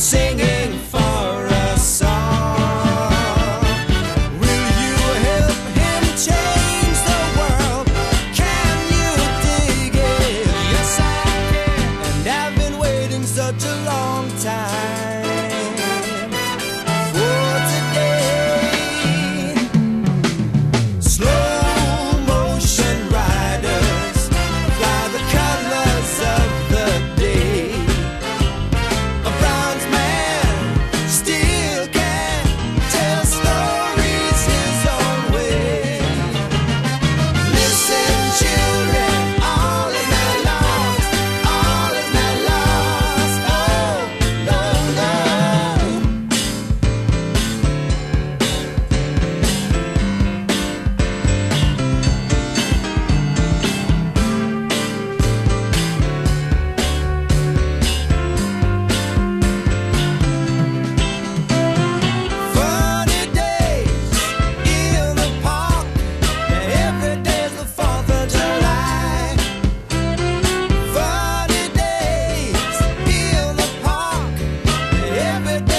singing for a song. Will you help him change the world? Can you dig it? Yes, I can. And I've been waiting such a long time for today. Slow motion riders fly the colors of the day. A bronze man still can tell stories his own way. Listen, children, all is not lost, all is not lost. Oh, no, no. Funny days in the park, and every day's the 4th of July. Funny days in the park, and every day